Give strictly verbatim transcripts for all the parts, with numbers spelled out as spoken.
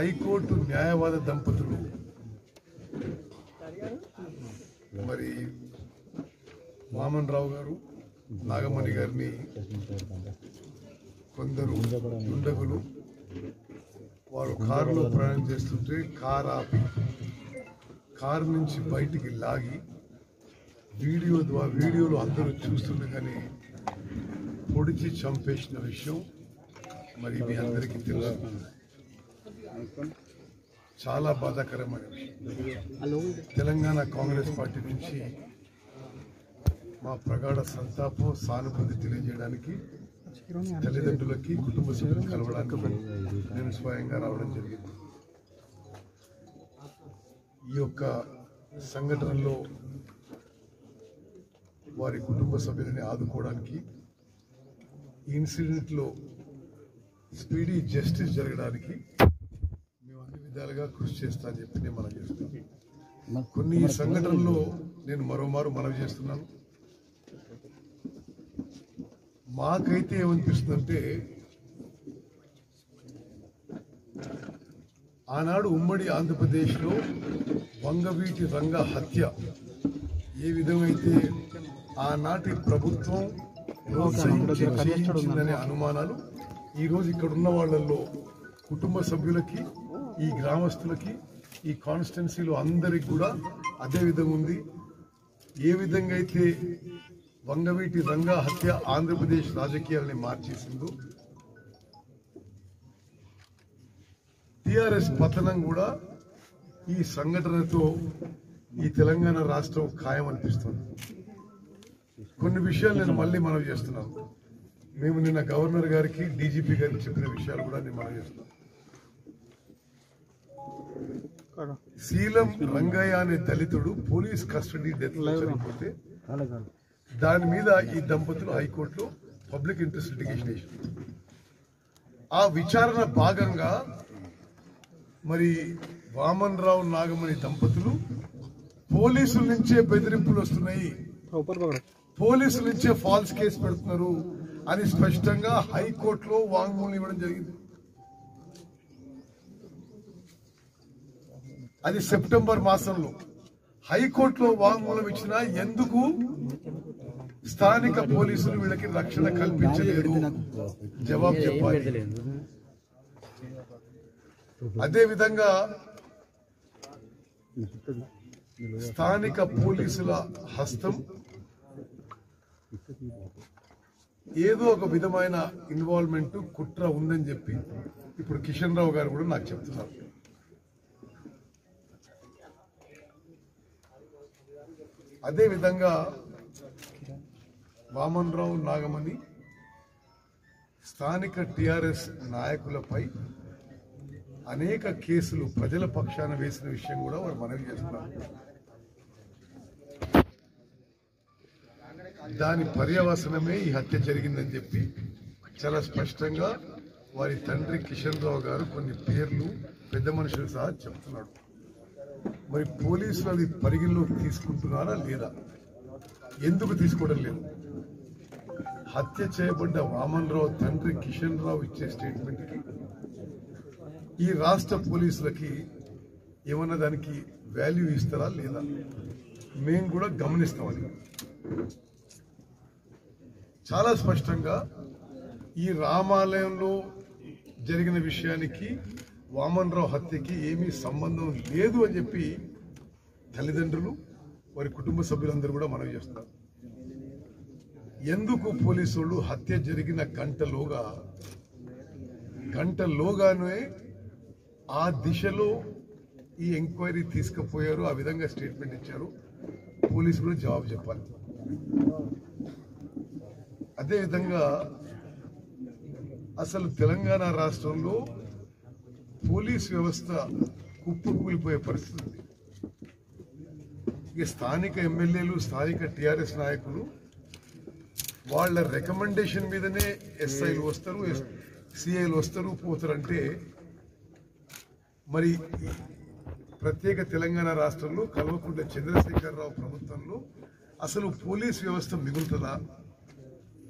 High court న్యాయవాద దంపతులు మరి వామన్ రావు గారు నాగమణి గారిని కొందరు దుండగులు వారు కారులో ప్రయాణం చేస్తుంటే కారు ఆపి కారు నుంచి బయటికి లాగి వీడియో ద్వారా వీడియోలో అందరూ చూస్తుండగానే పొడిచి చంపేసిన విషయం మరి మీ అందరికీ తెలుసు. చాలా బాధాకరమైన విషయం. తెలంగాణ కాంగ్రెస్ పార్టీ నుంచి మా ప్రగాఢ సంతాపం సానుభూతి తెలియజేయడానికి తల్లిదండ్రులకి కుటుంబ సభ్యులు కలవడానికి నేను స్వయంగా రావడం జరిగింది. ఈ యొక్క సంఘటనలో వారి కుటుంబ సభ్యులని ఆదుకోవడానికి ఈ ఇన్సిడెంట్లో స్పీడీ జస్టిస్ జరగడానికి మేము అన్ని విధాలుగా కృషి చేస్తా అని చెప్పి నేను మనవి చేస్తున్నాను. కొన్ని సంఘటనల్లో నేను మరోమారు మనవి చేస్తున్నాను. మాకైతే ఏమనిపిస్తుందంటే ఆనాడు ఉమ్మడి ఆంధ్రప్రదేశ్లో వంగవీటి రంగ హత్య ఏ విధమైతే ఆనాటి ప్రభుత్వం ప్రోత్సహించి చేయించిందనే అనుమానాలు ఈరోజు ఇక్కడ ఉన్న వాళ్ళల్లో కుటుంబ సభ్యులకి ఈ గ్రామస్తులకి ఈ కాన్స్టిట్యున్సీలో అందరికి కూడా అదే విధంగా ఉంది. ఏ విధంగా అయితే వంగవీటి రంగ హత్య ఆంధ్రప్రదేశ్ రాజకీయాలని మార్చేసిందో టిఆర్ఎస్ పతనం కూడా ఈ సంఘటనతో ఈ తెలంగాణ రాష్ట్రం ఖాయం అనిపిస్తుంది. కొన్ని విషయాలు నేను మళ్ళీ మనవి చేస్తున్నాను. మేము నిన్న గవర్నర్ గారికి డీజీపీ గారికి చెప్పిన విషయాలు కూడా నేను మనవి చేస్తున్నాను. శీలం రంగయ్య అనే దళితుడు పోలీస్ కస్టడీ డెత్ లో చనిపోతే దాని మీద ఈ దంపతులు హైకోర్టులో పబ్లిక్ ఇంట్రెస్ట్ లిటిగేషన్ వేశారు. ఆ విచారణ భాగంగా మరి వామన్ రావు నాగమణి దంపతులు పోలీసుల నుంచే బెదిరింపులు వస్తున్నాయి, పోలీసుల నుంచే ఫాల్స్ కేసు పెడుతున్నారు అని స్పష్టంగా హైకోర్టులో వాంగ్మూలం ఇవ్వడం జరిగింది. అది సెప్టెంబర్ మాసంలో హైకోర్టులో వాంగ్మూలం ఇచ్చినా ఎందుకు స్థానిక పోలీసులు వీళ్ళకి రక్షణ కల్పించలేదు జవాబు చెప్పాలి. అదేవిధంగా స్థానిక పోలీసుల హస్తం ఏదో ఒక విధమైన ఇన్వాల్వ్మెంట్ కుట్ర ఉందని చెప్పి ఇప్పుడు కిషన్ రావు గారు కూడా నాకు చెప్తున్నారు. అదేవిధంగా వామన్ రావు నాగమణి స్థానిక టిఆర్ఎస్ నాయకులపై అనేక కేసులు ప్రజల పక్షాన వేసిన విషయం కూడా వారు మనవి చేస్తున్నారు. దాని పర్యవసనమే ఈ హత్య జరిగిందని చెప్పి చాలా స్పష్టంగా వారి తండ్రి కిషన్ రావు గారు కొన్ని పేర్లు పెద్ద మనుషులు సహా చెప్తున్నాడు. మరి పోలీసులు అది పరిగణలోకి తీసుకుంటున్నారా లేదా, ఎందుకు తీసుకోవడం లేదు? హత్య చేయబడ్డ వామన్ రావు తండ్రి కిషన్ రావు ఇచ్చే స్టేట్మెంట్కి ఈ రాష్ట్ర పోలీసులకి ఏమన్నా దానికి వాల్యూ ఇస్తారా లేదా మేము కూడా గమనిస్తామని చాలా స్పష్టంగా ఈ రామాలయంలో జరిగిన విషయానికి వామన్ రావు హత్యకి ఏమీ సంబంధం లేదు అని చెప్పి తల్లిదండ్రులు వారి కుటుంబ సభ్యులందరూ కూడా మనవి చేస్తున్నారు. ఎందుకు పోలీసు వాళ్ళు హత్య జరిగిన గంటలోగా గంటలోగానే ఆ దిశలో ఈ ఎంక్వైరీ తీసుకుపోయారు, ఆ విధంగా స్టేట్మెంట్ ఇచ్చారు? పోలీసు కూడా జవాబు చెప్పాలి. అదేవిధంగా అసలు తెలంగాణ రాష్ట్రంలో పోలీస్ వ్యవస్థ కుప్పకూలిపోయే పరిస్థితి ఉంది. ఇక స్థానిక ఎమ్మెల్యేలు స్థానిక టిఆర్ఎస్ నాయకులు వాళ్ళ రికమెండేషన్ మీదనే ఎస్ఐలు వస్తారు, సిఐలు వస్తారు పోతారంటే మరి ప్రత్యేక తెలంగాణ రాష్ట్రంలో కల్వకుంట్ల చంద్రశేఖరరావు ప్రభుత్వంలో అసలు పోలీస్ వ్యవస్థ మిగులుతుందా?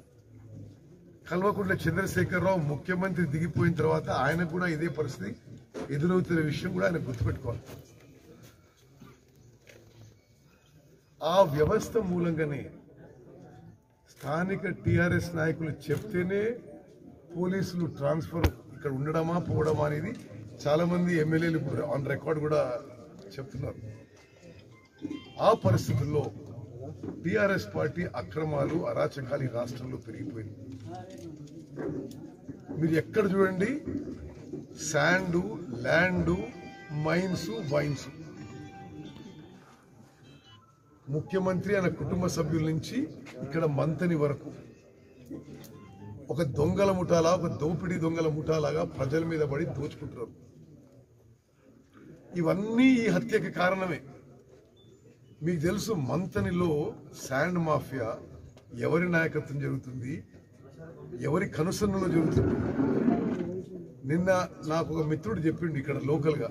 కల్వకుంట్ల చంద్రశేఖరరావు ముఖ్యమంత్రి దిగిపోయిన తర్వాత ఆయనకు కూడా ఇదే పరిస్థితి ఎదురవుతున్న విషయం కూడా ఆయన గుర్తుపెట్టుకోవాలి. ఆ వ్యవస్థ మూలంగానే స్థానిక టీఆర్ఎస్ నాయకులు చెప్తేనే పోలీసులు ట్రాన్స్ఫర్ ఇక్కడ ఉండడమా పోవడమా అనేది చాలా మంది ఎమ్మెల్యేలు ఇప్పుడు ఆన్ రికార్డ్ కూడా చెప్తున్నారు. ఆ పరిస్థితుల్లో టీఆర్ఎస్ పార్టీ అక్రమాలు అరాచకాలు ఈ రాష్ట్రంలో పెరిగిపోయింది. మీరు ఎక్కడ చూడండి శాండు, ల్యాండు, మైన్స్, వైన్స్. ముఖ్యమంత్రి ఆయన కుటుంబ సభ్యుల నుంచి ఇక్కడ మంతని వరకు ఒక దొంగల ముఠాలా, ఒక దోపిడీ దొంగల ముఠాలాగా ప్రజల మీద పడి దోచుకుంటున్నారు. ఇవన్నీ ఈ హత్యకి కారణమే. మీకు తెలుసు మంతనిలో శాండ్ మాఫియా ఎవరి నాయకత్వం జరుగుతుంది, ఎవరి కనుసన్నలో జరుగుతుంది. నిన్న నాకు ఒక మిత్రుడు చెప్పిండు ఇక్కడ లోకల్గా,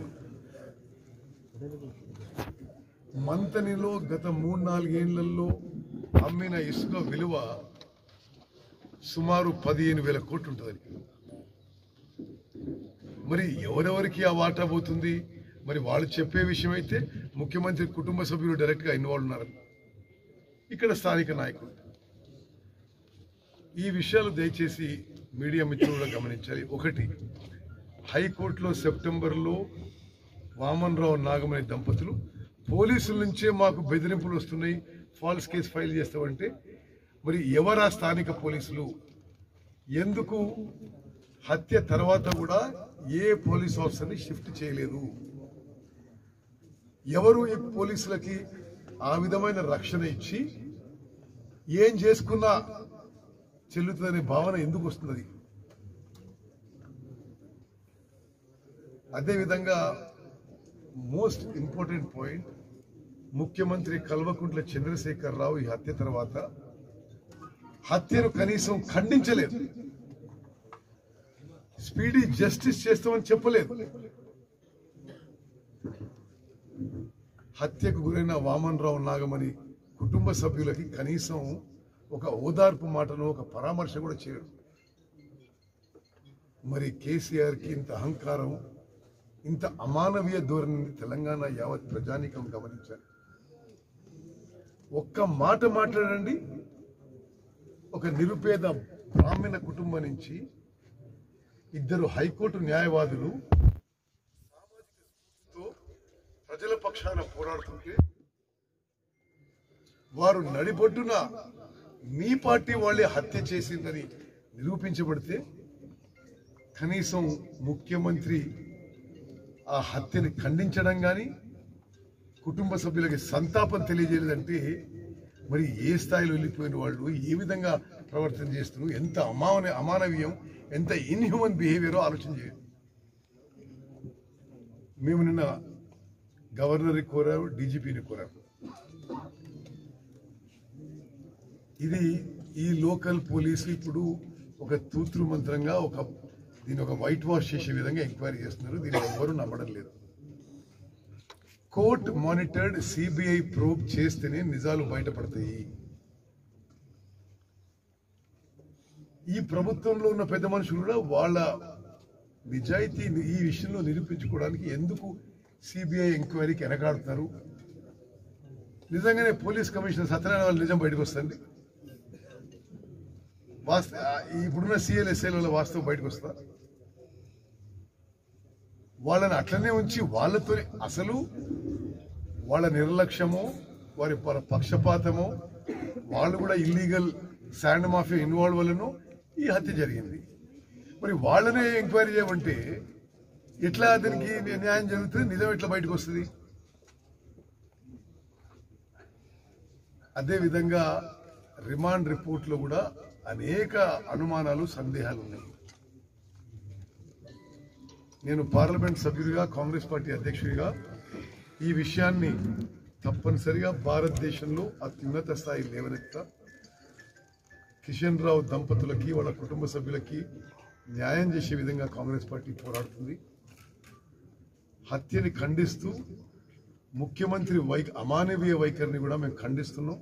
మంతనిలో గత మూడు నాలుగేళ్లలో అమ్మిన ఇసుక విలువ సుమారు పదిహేను వేల కోట్లు ఉంటుంది. మరి ఎవరెవరికి ఆ వాటా పోతుంది? మరి వాళ్ళు చెప్పే విషయం అయితే ముఖ్యమంత్రి కుటుంబ సభ్యులు డైరెక్ట్ గా ఇన్వాల్వ్ ఉన్నారు, ఇక్కడ స్థానిక నాయకులు. ఈ విషయాలు దయచేసి మీడియా మిత్రులు గమనించాలి. ఒకటి, హైకోర్టులో సెప్టెంబర్లో వామన్ రావు నాగమణి దంపతులు పోలీసుల నుంచే మాకు బెదిరింపులు వస్తున్నాయి, ఫాల్స్ కేసు ఫైల్ చేస్తామంటే మరి ఎవరా స్థానిక పోలీసులు? ఎందుకు హత్య తర్వాత కూడా ఏ పోలీస్ ఆఫీసర్ని షిఫ్ట్ చేయలేదు? ఎవరు ఈ పోలీసులకి ఆ విధమైన రక్షణ ఇచ్చి ఏం చేసుకున్నా చెల్లుతుందనే భావన ఎందుకు వస్తున్నది? అదేవిధంగా మోస్ట్ ఇంపార్టెంట్ పాయింట్, ముఖ్యమంత్రి కల్వకుంట్ల చంద్రశేఖర్ రావు ఈ హత్య తర్వాత హత్యను కనీసం ఖండించలేదు, స్పీడీ జస్టిస్ చేస్తామని చెప్పలేదు. హత్యకు గురైన వామన్ రావు నాగమణి కుటుంబ సభ్యులకి కనీసం ఒక ఓదార్పు మాటను, ఒక పరామర్శ కూడా చేయడు. మరి కేసీఆర్కి ఇంత అహంకారం, ఇంత అమానవీయ ధోరణి తెలంగాణ యావత్ ప్రజానీకం గమనించారు. ఒక్క మాట మాట్లాడండి, ఒక నిరుపేద బ్రాహ్మణ కుటుంబం నుంచి ఇద్దరు హైకోర్టు న్యాయవాదులు సామాజిక ప్రజల పక్షాన పోరాడుతుంటే వారు నడిబొడ్డున మీ పార్టీ వాళ్ళే హత్య చేసిందని నిరూపించబడితే కనీసం ముఖ్యమంత్రి ఆ హత్యని ఖండించడం కానీ కుటుంబ సభ్యులకి సంతాపం తెలియజేయలేదంటే మరి ఏ స్థాయిలో వెళ్ళిపోయిన వాళ్ళు, ఏ విధంగా ప్రవర్తన చేస్తున్నారు, ఎంత అమాన అమానవీయం, ఎంత ఇన్హ్యూమన్ బిహేవియరో ఆలోచన చేయండి. మేము నిన్న గవర్నర్ని కోరాము, డీజీపీని కోరాము. ఇది ఈ లోకల్ పోలీసు ఇప్పుడు ఒక తూత్రు మంత్రంగా ఒక దీన్ని ఒక వైట్ వాష్ చేసే విధంగా ఎంక్వైరీ చేస్తున్నారు. దీన్ని ఎవ్వరూ నమ్మడం లేదు. కోర్ట్ మానిటర్డ్ సిబిఐ ప్రోబ్ చేస్తేనే నిజాలు బయటపడతాయి. ఈ ప్రభుత్వంలో ఉన్న పెద్ద మనుషులు కూడా వాళ్ళ నిజాయితీ ఈ విషయంలో నిరూపించుకోవడానికి ఎందుకు సిబిఐ ఎంక్వైరీకి వెనకాడుతున్నారు? నిజంగానే పోలీస్ కమిషనర్ సత్యనారాయణ వాళ్ళ నిజం బయటకు వస్తుంది. వాస్త ఇప్పుడున్న సిఎల్ఎస్ఐల వాస్తవం బయటకు వస్తా, వాళ్ళని అట్లనే ఉంచి వాళ్ళతో అసలు వాళ్ళ నిర్లక్ష్యమో వారి పక్షపాతమో వాళ్ళు కూడా ఇల్లీగల్ శాండ్ మాఫియా ఇన్వాల్వ్ వల్లనో ఈ హత్య జరిగింది. మరి వాళ్ళనే ఎంక్వైరీ చేయమంటే ఎట్లా అతనికి న్యాయం జరుగుతుంది? నిజం ఎట్లా బయటకు వస్తుంది? అదేవిధంగా రిమాండ్ రిపోర్ట్లో కూడా అనేక అనుమానాలు, సందేహాలు ఉన్నాయి. నేను పార్లమెంట్ సభ్యుడిగా, కాంగ్రెస్ పార్టీ అధ్యక్షుడిగా ఈ విషయాన్ని తప్పనిసరిగా భారతదేశంలో అత్యున్నత స్థాయి లేవనెత్తా. కిషన్ రావు దంపతులకి, వాళ్ళ కుటుంబ సభ్యులకి న్యాయం చేసే విధంగా కాంగ్రెస్ పార్టీ పోరాడుతుంది. హత్యని ఖండిస్తూ ముఖ్యమంత్రి వై అమానవీయ వైఖరిని కూడా మేము ఖండిస్తున్నాం.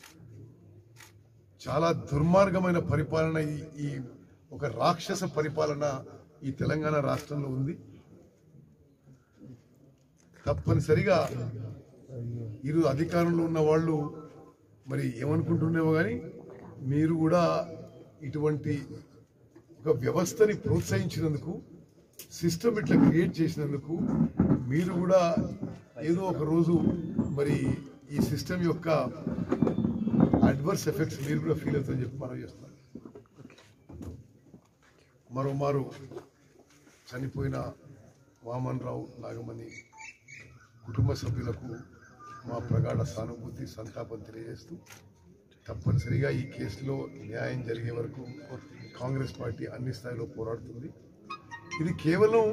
చాలా దుర్మార్గమైన పరిపాలన, ఈ ఒక రాక్షస పరిపాలన ఈ తెలంగాణ రాష్ట్రంలో ఉంది. తప్పనిసరిగా ఈరోజు అధికారంలో ఉన్న వాళ్ళు మరి ఏమనుకుంటున్నామో కానీ మీరు కూడా ఇటువంటి ఒక వ్యవస్థని ప్రోత్సహించినందుకు, సిస్టమ్ ఇట్లా క్రియేట్ చేసినందుకు మీరు కూడా ఏదో ఒక రోజు మరి ఈ సిస్టమ్ యొక్క అడ్వర్స్ ఎఫెక్ట్స్ మీరు కూడా ఫీల్ అవుతారని చెప్పి మనం చేస్తున్నాం. మరోమారు చనిపోయిన వామన్ రావు నాగమణి కుటుంబ సభ్యులకు మా ప్రగాఢ సానుభూతి, సంతాపం తెలియజేస్తూ తప్పనిసరిగా ఈ కేసులో న్యాయం జరిగే వరకు కాంగ్రెస్ పార్టీ అన్ని స్థాయిలో పోరాడుతుంది. ఇది కేవలం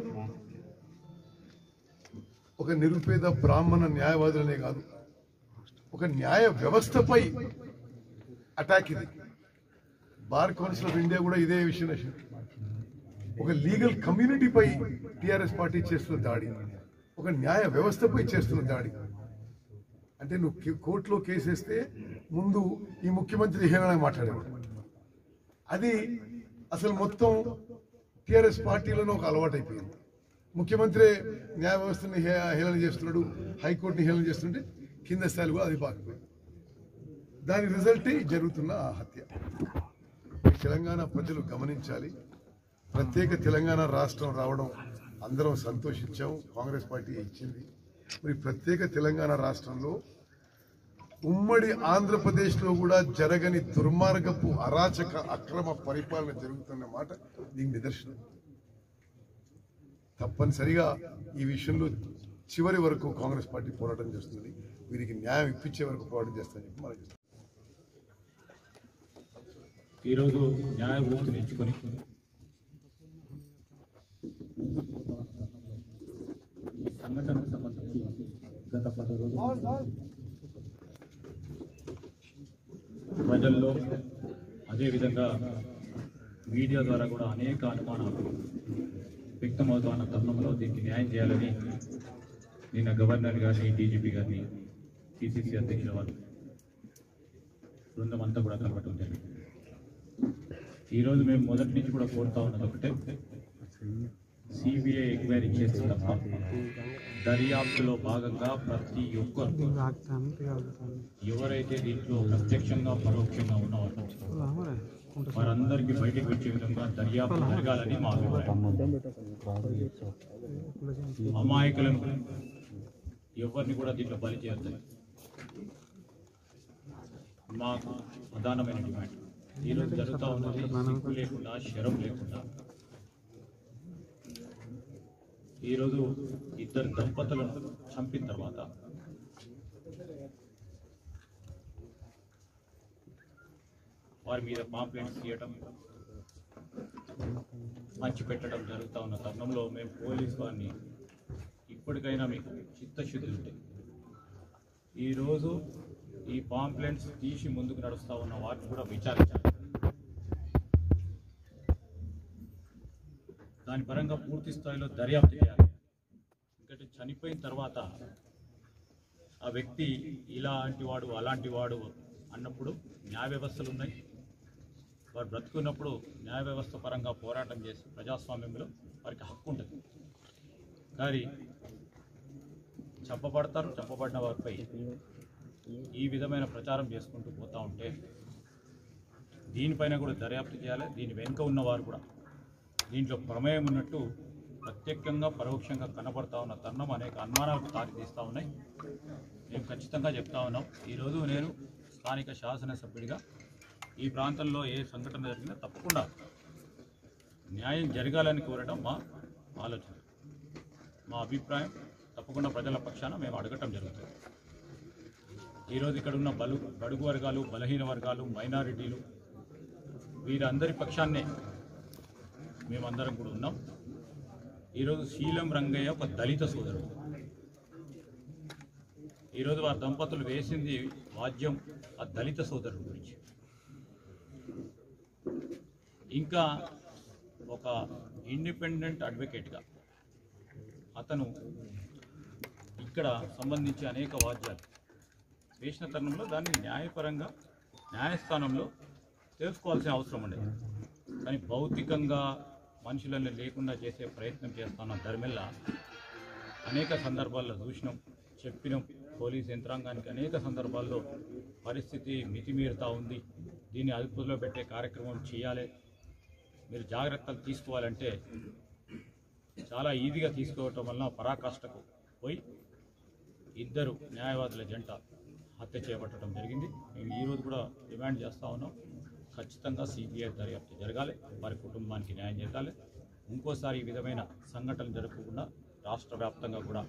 ఒక నిరుపేద బ్రాహ్మణ న్యాయవాదులనే కాదు, ఒక న్యాయ వ్యవస్థపై అటాక్. ఇది బార్ కౌన్సిల్ ఆఫ్ ఇండియా కూడా ఇదే విషయం. ఒక లీగల్ కమ్యూనిటీపై టిఆర్ఎస్ పార్టీ చేస్తున్న దాడి, ఒక న్యాయ వ్యవస్థపై చేస్తున్న దాడి. అంటే నువ్వు కోర్టులో కేసేస్తే ముందు ఈ ముఖ్యమంత్రి హేళనగా మాట్లాడేవాడు. అది అసలు మొత్తం టిఆర్ఎస్ పార్టీలోనే ఒక అలవాటు అయిపోయింది. ముఖ్యమంత్రి న్యాయ వ్యవస్థని హేళన చేస్తున్నాడు, హైకోర్టుని హేళన చేస్తుంటే కింద స్థాయిలో కూడా అది బాగుపోయింది. దాని రిజల్టే జరుగుతున్న ఆ హత్య. తెలంగాణ ప్రజలు గమనించాలి. ప్రత్యేక తెలంగాణ రాష్ట్రం రావడం అందరం సంతోషించాం, కాంగ్రెస్ పార్టీ ఇచ్చింది. మరి ప్రత్యేక తెలంగాణ రాష్ట్రంలో ఉమ్మడి ఆంధ్రప్రదేశ్లో కూడా జరగని దుర్మార్గపు అరాచక అక్రమ పరిపాలన జరుగుతున్న మాట దీనికి నిదర్శనం. తప్పనిసరిగా ఈ విషయంలో చివరి వరకు కాంగ్రెస్ పార్టీ పోరాటం చేస్తుంది. వీరికి న్యాయం ఇప్పించే వరకు పోరాటం చేస్తామని చెప్పి మనం చేస్తాం. ఈరోజు న్యాయ వ్యవస్థను ఎంచుకొని సంఘటనకు సంబంధించి గత పది రోజులు ప్రజల్లో అదేవిధంగా మీడియా ద్వారా కూడా అనేక అనుమానాలు వ్యక్తమవుతున్న తరుణంలో దీనికి న్యాయం చేయాలని నిన్న గవర్నర్ గారిని, డీజీపీ గారిని, పిసిసి అధ్యక్షుల వారు బృందం అంతా కూడా కలవటం జరిగింది. ఈరోజు మేము మొదటి నుంచి కూడా కోరుతా ఉన్నది ఒకటే, సిబిఐ ఎంక్వైరీ చేస్తే తప్ప దర్యాప్తులో భాగంగా ప్రతి ఒక్కరు ఎవరైతే దీంట్లో ప్రత్యక్షంగా పరోక్షంగా ఉన్నవారో వారందరికీ బయటకు వచ్చే విధంగా దర్యాప్తు జరగాలని మా అభిప్రాయం. అమాయకులను ఎవరిని కూడా దీంట్లో బలి చేయొద్దని మాకు ప్రధానమైన డిమాండ్. ఈరోజు జరుగుతూ ఉన్నది సిగ్గు లేకుండా, శరం లేకుండా. ఈరోజు ఇద్దరు దంపతులను చంపిన తర్వాత వారి మీద పాంప్లెంట్స్ తీయటం, పంచిపెట్టడం జరుగుతూ ఉన్న తరుణంలో మేము పోలీస్ వారిని ఇప్పటికైనా మీకు చిత్తశుద్ధి ఉంటే ఈరోజు ఈ పాంప్లెంట్స్ తీసి ముందుకు నడుస్తూ ఉన్న వాటిని కూడా విచారించాలి. దాని పరంగా పూర్తి స్థాయిలో దర్యాప్తు చేయాలి. ఎందుకంటే చనిపోయిన తర్వాత ఆ వ్యక్తి ఇలాంటి వాడు అలాంటి వాడు అన్నప్పుడు న్యాయ వ్యవస్థలు ఉన్నాయి. వారు బ్రతుకున్నప్పుడు న్యాయ వ్యవస్థ పరంగా పోరాటం చేసి ప్రజాస్వామ్యంలో వారికి హక్కు ఉంటుంది. కానీ చంపబడతారు, చంపబడిన వారిపై ఈ విధమైన ప్రచారం చేసుకుంటూ పోతూ ఉంటే దీనిపైన కూడా దర్యాప్తు చేయాలి. దీని వెనుక ఉన్నవారు కూడా దీంట్లో ప్రమేయం ఉన్నట్టు ప్రత్యేకంగా పరోక్షంగా కనబడతా ఉన్న తరుణం అనేక అనుమానాలకు దారితీస్తూ ఉన్నాయి. మేము ఖచ్చితంగా చెప్తా ఉన్నాం. ఈరోజు నేను స్థానిక శాసనసభ్యుడిగా ఈ ప్రాంతంలో ఏ సంఘటన జరిగినా తప్పకుండా న్యాయం జరగాలని కోరడం మా ఆలోచన, మా అభిప్రాయం. తప్పకుండా ప్రజల పక్షాన మేము అడగటం జరుగుతుంది. ఈరోజు ఇక్కడ ఉన్న బలు బడుగు వర్గాలు, బలహీన వర్గాలు, మైనారిటీలు వీరందరి పక్షాన్నే మేమందరం కూడా ఉన్నాం. ఈరోజు శీలం రంగయ్య ఒక దళిత సోదరుడు. ఈరోజు వారి దంపతులు వేసింది వాద్యం ఆ దళిత సోదరుడు గురించి. ఇంకా ఒక ఇండిపెండెంట్ అడ్వకేట్గా అతను ఇక్కడ సంబంధించి అనేక వాద్యాలు వేసిన తరుణంలో దాన్ని న్యాయపరంగా న్యాయస్థానంలో తెలుసుకోవాల్సిన అవసరం ఉండేది. కానీ భౌతికంగా మనుషులను లేకుండా చేసే ప్రయత్నం చేస్తున్న ధర్మెల్ల అనేక సందర్భాల్లో చూసినాం, చెప్పినాం. పోలీస్ యంత్రాంగానికి అనేక సందర్భాల్లో పరిస్థితి మితిమీరుతూ ఉంది, దీన్ని అదుపులో పెట్టే కార్యక్రమం చేయాలి, మీరు జాగ్రత్తలు తీసుకోవాలంటే చాలా ఈజీగా తీసుకోవటం వలన పరాకాష్ఠకు పోయి ఇద్దరు న్యాయవాదుల జంట హత్య చేపట్టడం జరిగింది. మేము ఈరోజు కూడా డిమాండ్ చేస్తూ ఉన్నాం, ఖచ్చితంగా సిబిఐ దర్యాప్తు జరగాలి, వారి కుటుంబానికి న్యాయం జరగాలి. ఇంకోసారి ఈ విధమైన సంఘటనలు జరగకుండా రాష్ట్ర వ్యాప్తంగా కూడా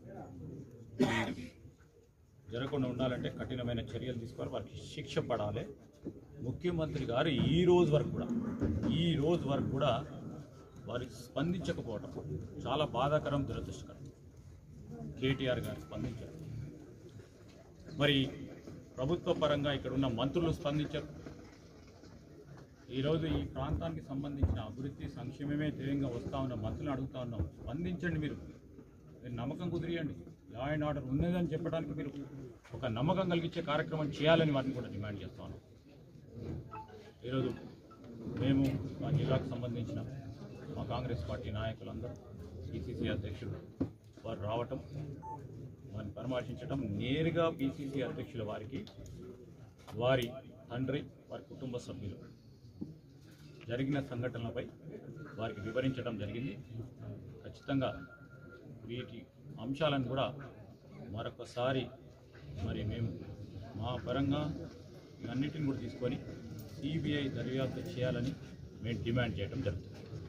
జరగకుండా ఉండాలంటే కఠినమైన చర్యలు తీసుకోవాలి, వారికి శిక్ష పడాలి. ముఖ్యమంత్రి గారు ఈ రోజు వరకు కూడా ఈ రోజు వరకు కూడా వారు స్పందించకపోవటం చాలా బాధాకరం, దురదృష్టకరం. కేటీఆర్ గారు స్పందించారు, మరి ప్రభుత్వ పరంగా ఇక్కడ ఉన్న మంత్రులు స్పందించారు. ఈరోజు ఈ ప్రాంతానికి సంబంధించిన అభివృద్ధి సంక్షేమమే ధ్యేయంగా వస్తూ ఉన్న మంత్రులను అడుగుతా ఉన్నాం, స్పందించండి. మీరు మీరు నమ్మకం కుదిరియండి, లా అండ్ ఆర్డర్ ఉన్నదని చెప్పడానికి మీరు ఒక నమ్మకం కలిగించే కార్యక్రమం చేయాలని వారిని కూడా డిమాండ్ చేస్తా ఉన్నాం. ఈరోజు మేము మా జిల్లాకు సంబంధించిన మా కాంగ్రెస్ పార్టీ నాయకులందరూ, పిసిసి అధ్యక్షులు వారు రావటం, వారిని పరామర్శించడం, నేరుగా పిసిసి అధ్యక్షుల వారికి వారి తండ్రి, వారి కుటుంబ సభ్యులు జరిగిన సంఘటనలపై వారికి వివరించడం జరిగింది. ఖచ్చితంగా వీటి అంశాలను కూడా మరొకసారి మరి మేము మా పరంగా అన్నిటిని కూడా తీసుకొని సిబిఐ దర్యాప్తు చేయాలని మేము డిమాండ్ చేయడం జరుగుతుంది.